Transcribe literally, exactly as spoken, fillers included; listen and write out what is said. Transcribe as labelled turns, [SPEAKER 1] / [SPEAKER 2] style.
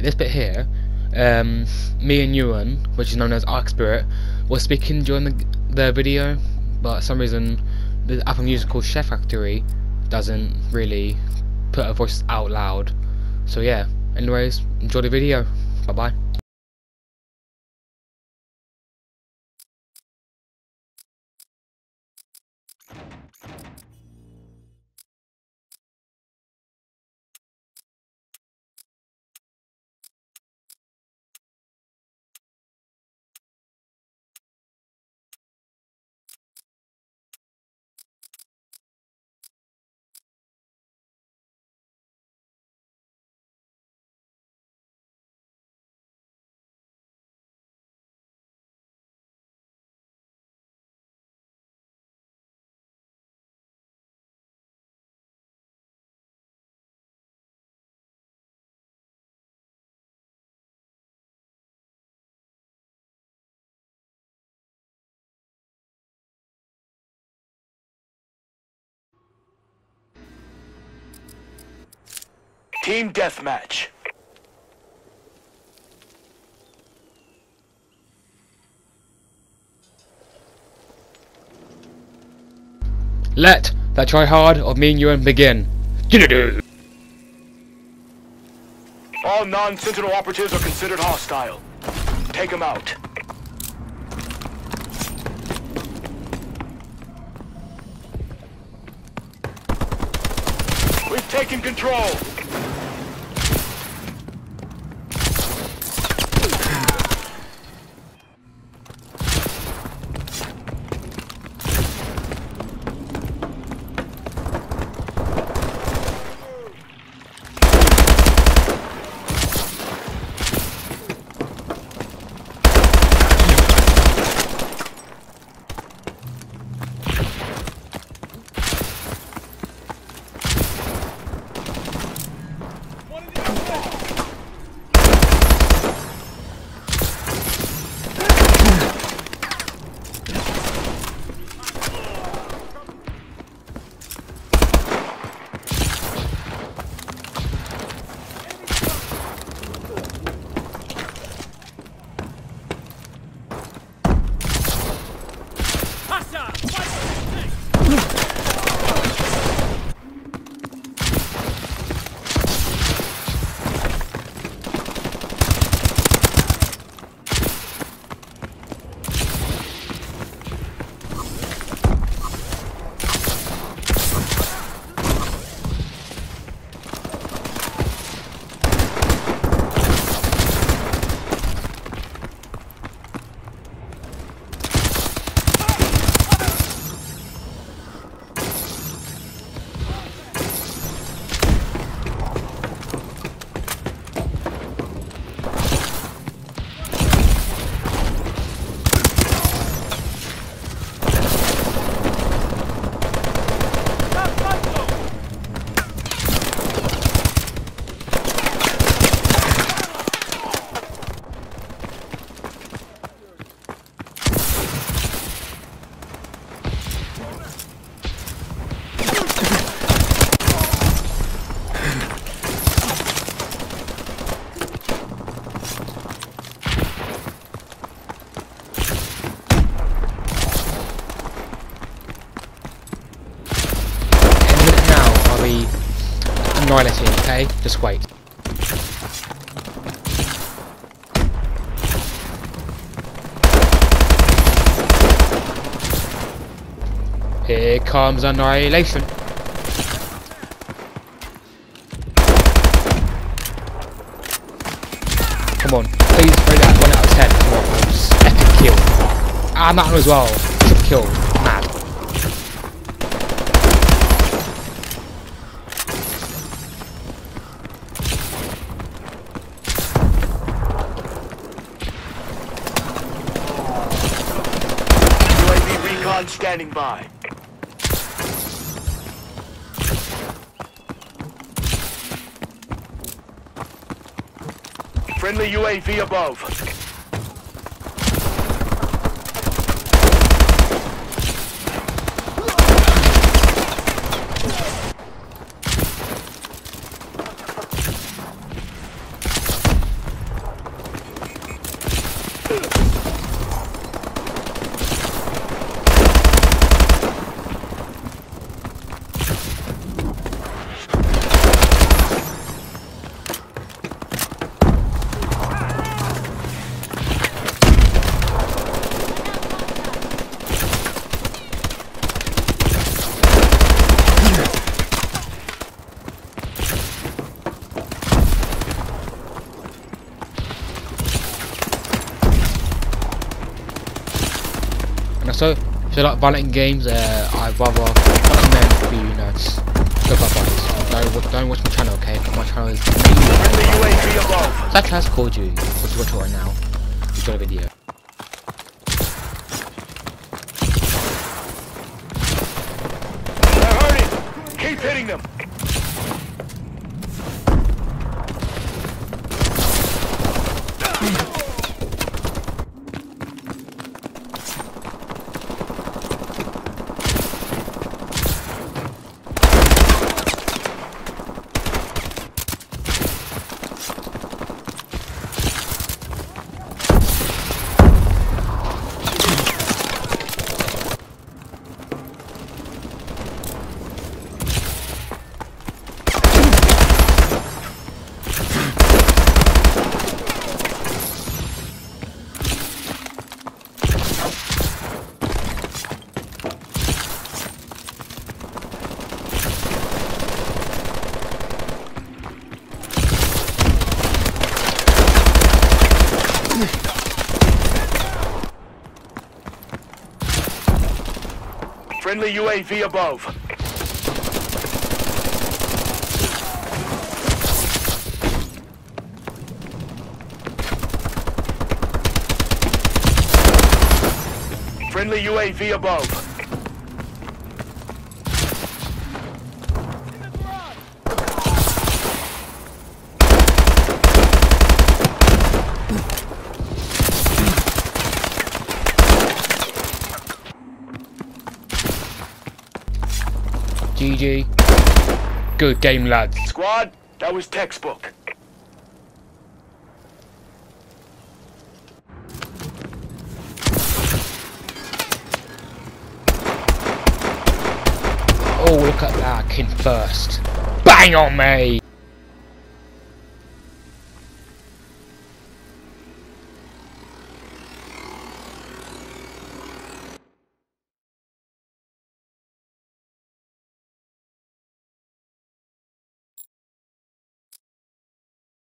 [SPEAKER 1] right, this bit here, um, me and Ewan, which is known as Arc Spirit, was speaking during the, the video, but for some reason the Apple Music called Chef Factory doesn't really put a voice out loud. So yeah, anyways, enjoy the video. Bye bye.
[SPEAKER 2] Team Deathmatch.
[SPEAKER 1] Let that try hard of me and Ewan begin.
[SPEAKER 2] All non-Sentinel operatives are considered hostile. Take them out. We've taken control.
[SPEAKER 1] Annihilating, okay? Just wait. Here comes annihilation. Come on, please rate that one out of ten. Come on, just epic kill. Ah, that one as well. It's a kill. Mad.
[SPEAKER 2] Standing by. Friendly U A V above.
[SPEAKER 1] Also, if you like violent games, uh, I'd rather recommend for you nuts. Go bye bye. Don't, don't watch my channel, okay? My channel is
[SPEAKER 2] Friendly U A V above.
[SPEAKER 1] that class called you. What's watch it right now? You got a video.
[SPEAKER 2] They're hurting. Keep hitting them. Friendly U A V above. Friendly U A V above.
[SPEAKER 1] G G. Good game, lads.
[SPEAKER 2] Squad, that was textbook.
[SPEAKER 1] Oh, look at that. King first. Bang on me.